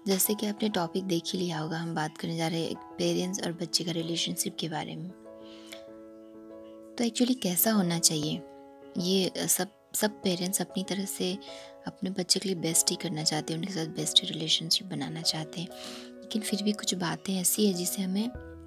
जैसे कि आपने टॉपिक देख ही लिया होगा, हम बात करने जा रहे हैं एक पेरेंट्स और बच्चे का रिलेशनशिप के बारे में। तो एक्चुअली कैसा होना चाहिए, ये सब पेरेंट्स अपनी तरह से अपने बच्चे के लिए बेस्ट ही करना चाहते हैं, उनके साथ बेस्ट रिलेशनशिप बनाना चाहते हैं। लेकिन फिर भी कुछ बातें ऐसी है जिसे हमें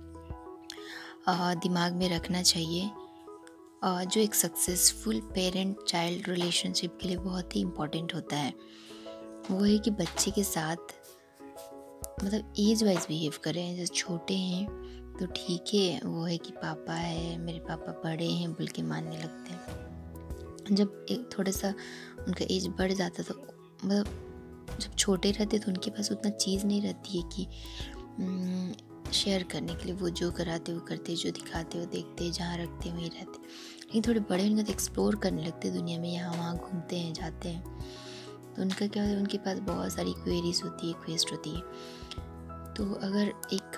दिमाग में रखना चाहिए, जो एक सक्सेसफुल पेरेंट चाइल्ड रिलेशनशिप के लिए बहुत ही इम्पोर्टेंट होता है। वो है कि बच्चे के साथ मतलब एज वाइज बिहेव करें। जैसे छोटे हैं तो ठीक है, वो है कि पापा है, मेरे पापा बड़े हैं बोल के मानने लगते हैं। जब एक थोड़ा सा उनका एज बढ़ जाता तो मतलब जब छोटे रहते तो उनके पास उतना चीज़ नहीं रहती है कि शेयर करने के लिए। वो जो कराते वो करते, जो दिखाते वो देखते, जहाँ रखते वहीं रहते। लेकिन थोड़े बड़े होंगे तो एक्सप्लोर करने लगते दुनिया में, यहाँ वहाँ घूमते हैं, जाते हैं। तो उनका क्या होता है, उनके पास बहुत सारी क्वेरीज होती है, क्वेस्ट होती है। तो अगर एक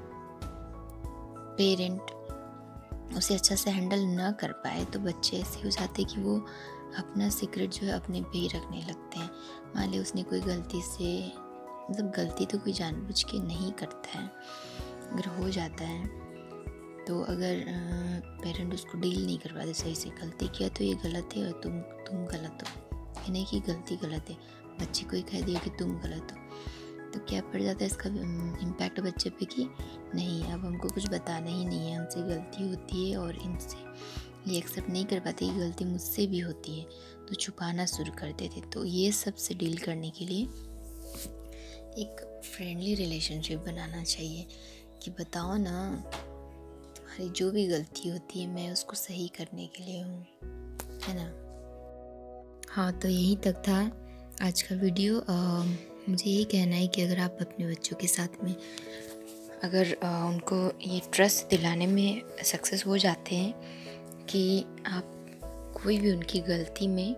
पेरेंट उसे अच्छा से हैंडल ना कर पाए तो बच्चे ऐसे हो जाते हैं कि वो अपना सीक्रेट जो है अपने पे ही रखने लगते हैं। मान ली उसने कोई गलती से, मतलब गलती तो कोई जानबूझ के नहीं करता है, अगर हो जाता है तो अगर पेरेंट उसको डील नहीं कर पाते सही से, गलती किया तो ये गलत है और तुम गलत हो, ये नहीं कि गलती गलत है, बच्चे को ही कह दिया कि तुम गलत हो, तो क्या पड़ जाता है इसका इम्पैक्ट बच्चे पे कि नहीं अब हमको कुछ बताना ही नहीं है, हमसे गलती होती है और इनसे ये एक्सेप्ट नहीं कर पाते कि गलती मुझसे भी होती है, तो छुपाना शुरू कर देते। तो ये सब से डील करने के लिए एक फ्रेंडली रिलेशनशिप बनाना चाहिए कि बताओ ना, तुम्हारी जो भी गलती होती है मैं उसको सही करने के लिए हूँ, है ना। हाँ, तो यहीं तक था आज का वीडियो। मुझे यही कहना है कि अगर आप अपने बच्चों के साथ में अगर उनको ये ट्रस्ट दिलाने में सक्सेस हो जाते हैं कि आप कोई भी उनकी गलती में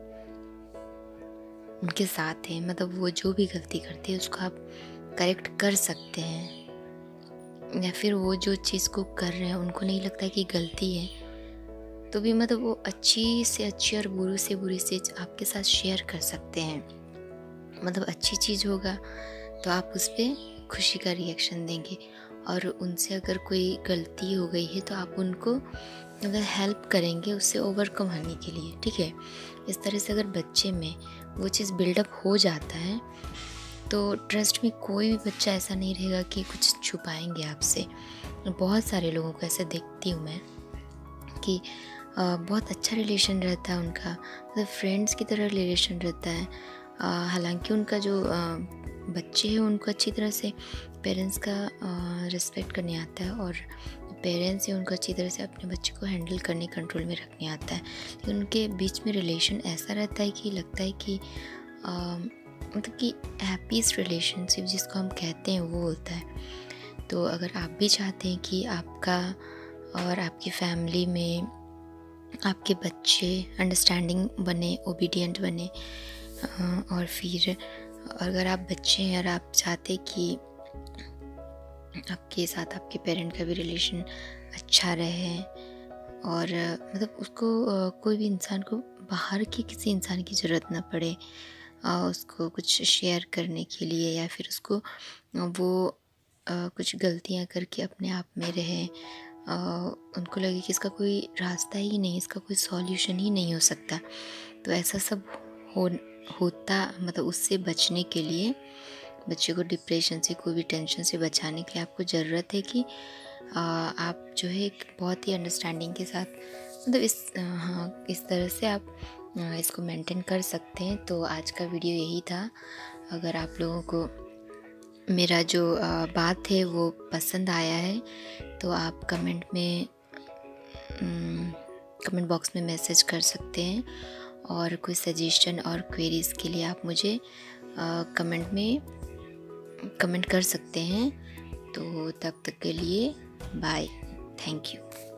उनके साथ हैं, मतलब वो जो भी गलती करते हैं उसको आप करेक्ट कर सकते हैं, या फिर वो जो चीज़ को कर रहे हैं उनको नहीं लगता कि गलती है, तो भी मतलब वो अच्छी से अच्छी और बुरी से बुरी चीज़ आपके साथ शेयर कर सकते हैं। मतलब अच्छी चीज़ होगा तो आप उस पर खुशी का रिएक्शन देंगे, और उनसे अगर कोई गलती हो गई है तो आप उनको मतलब हेल्प करेंगे उससे ओवरकम होने के लिए, ठीक है। इस तरह से अगर बच्चे में वो चीज़ बिल्डअप हो जाता है तो ट्रस्ट में कोई भी बच्चा ऐसा नहीं रहेगा कि कुछ छुपाएंगे आपसे। बहुत सारे लोगों को ऐसा देखती हूँ मैं कि बहुत अच्छा रिलेशन रहता है उनका, मतलब फ्रेंड्स की तरह रिलेशन रहता है। हालांकि उनका जो बच्चे हैं उनको अच्छी तरह से पेरेंट्स का रिस्पेक्ट करने आता है, और पेरेंट्स हैं उनको अच्छी तरह से अपने बच्चे को हैंडल करने, कंट्रोल में रखने आता है। लेकिन उनके बीच में रिलेशन ऐसा रहता है कि लगता है कि मतलब कि हैप्पीस्ट रिलेशनशिप जिसको हम कहते हैं वो होता है। तो अगर आप भी चाहते हैं कि आपका और आपकी फैमिली में आपके बच्चे अंडरस्टैंडिंग बने, ओबीडियंट बने, और फिर अगर आप बच्चे हैं और आप चाहते कि आपके साथ आपके पेरेंट का भी रिलेशन अच्छा रहे, और मतलब उसको कोई भी इंसान को बाहर के किसी इंसान की ज़रूरत ना पड़े उसको कुछ शेयर करने के लिए, या फिर उसको वो कुछ गलतियां करके अपने आप में रहे, उनको लगे कि इसका कोई रास्ता ही नहीं, इसका कोई सॉल्यूशन ही नहीं हो सकता, तो ऐसा सब होता मतलब उससे बचने के लिए, बच्चे को डिप्रेशन से, कोई भी टेंशन से बचाने के लिए आपको ज़रूरत है कि आप जो है एक बहुत ही अंडरस्टैंडिंग के साथ मतलब इस तरह से आप इसको मेंटेन कर सकते हैं। तो आज का वीडियो यही था। अगर आप लोगों को मेरा जो बात है वो पसंद आया है तो आप कमेंट बॉक्स में मैसेज कर सकते हैं, और कोई सजेशन और क्वेरीज़ के लिए आप मुझे कमेंट कर सकते हैं। तो तब तक के लिए बाय, थैंक यू।